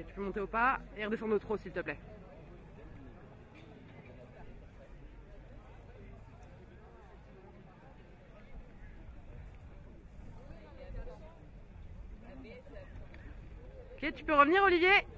Ok, tu peux monter au pas et redescendre au trot s'il te plaît. Ok, tu peux revenir Olivier?